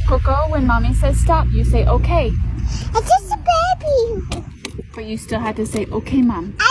Coco, when mommy says stop, you say okay. It's just a baby. But you still had to say okay, mom.